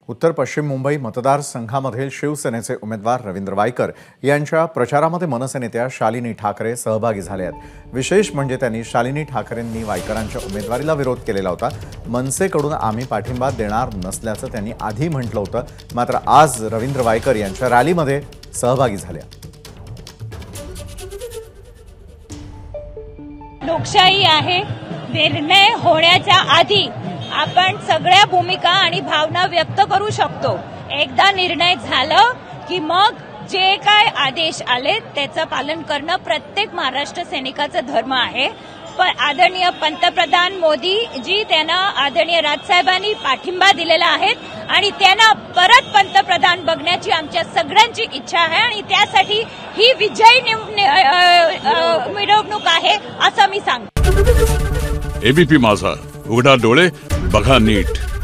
उत्तर पश्चिम मुंबई मतदारसंघामधील शिवसेनेचे उमेदवार रवींद्र वायकर यांच्या प्रचारामध्ये मनसे नेत्या शालिनी ठाकरे सहभागी झाले आहेत। विशेष म्हणजे त्यांनी शालिनी ठाकरेंनी वायकरांच्या उमेदवारीला विरोध केलेला होता। मनसेकडून आम्ही पाठिंबा देणार नसल्याचं त्यांनी आधी म्हटलं होतं, मात्र आज रवींद्र वायकर यांच्या रॅलीमध्ये सहभागी झाले। लोकशाही आहे, निर्णय होण्याच्या आधी आपण सगळ्या भूमिका आणि भावना व्यक्त करू शकतो। एकदा निर्णय झालं की मग जे काय आदेश आले त्याचं पालन करणं प्रत्येक महाराष्ट्र सैनिकाचा धर्म आहे। पण आदरणीय पंतप्रधान मोदी जी त्यांना आदरणीय राजसाहेबांनी पाठिंबा दिलेला आहे आणि त्यांना परत पंतप्रधान बघण्याची आमच्या सगळ्यांची इच्छा आहे आणि त्यासाठी ही विजयी मिरवणूक आहे असं मी सांगतो। एबीपी माझा, उघडा डोळे बघा नीट।